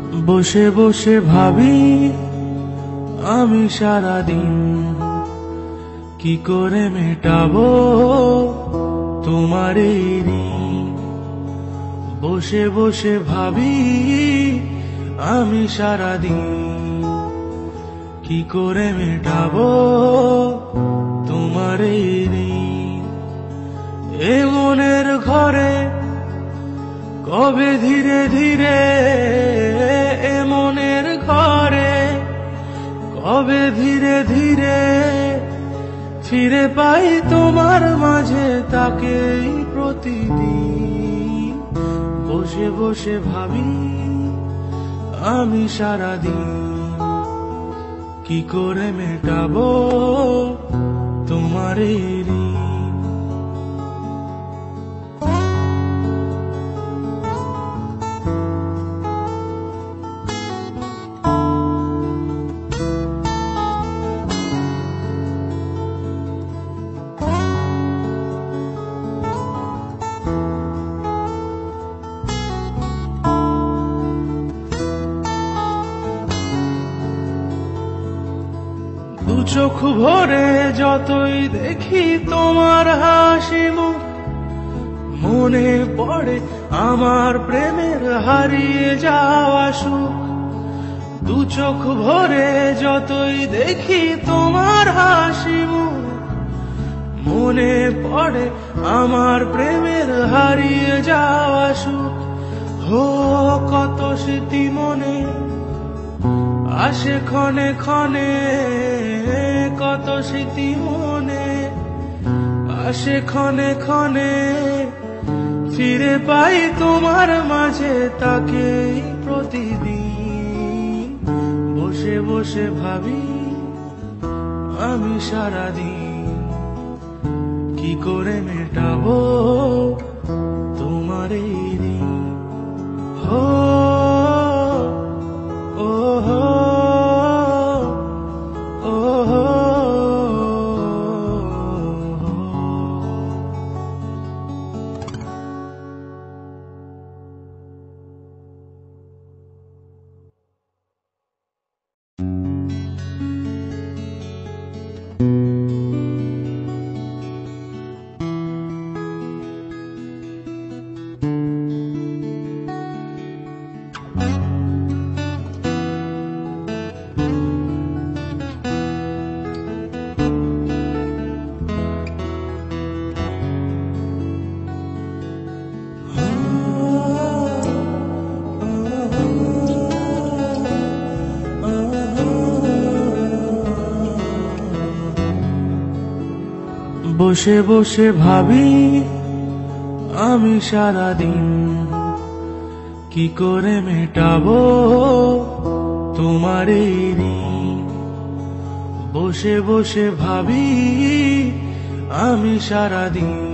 বসে বসে ভাবি আমি সারাদিন কি করে মেটাবো তোমার এই ঋণ। বসে বসে ভাবি আমি সারাদিন কি করে মেটাবো তোমার এই ঋণ। এ মনের ঘরে কবে ধীরে ধীরে, এ মনের ঘরে কবে ধীরে ধীরে ফিরে পাই তোমার মাঝে তাকেই প্রতিদিন। বসে বসে ভাবি আমি সারাদিন কি করে মেটাবো তোমার এই ঋণ। দু চোখ ভরে যতই দেখি তোমার হাসি মুখ, মনে পড়ে আমার প্রেমের হারিয়ে যাওয়া সুখ। দু চোখ ভরে যতই দেখি তোমার হাসি মুখ, মনে পড়ে আমার প্রেমের হারিয়ে যাওয়া সুখ। হো কত স্মৃতি মনে আসে ক্ষণে ক্ষণে, কত স্মৃতি মনে আসে ক্ষণে ক্ষণে ফিরে পাই তোমার মাঝে তাকেই প্রতিদিন। বসে বসে ভাবি আমি সারাদিন কি করে মেটাবো তোমার এই ঋণ। হো বসে বসে ভাবি আমি সারাদিন কি করে মেটাবো তোমার এই ঋণ। বসে বসে ভাবি আমি সারাদিন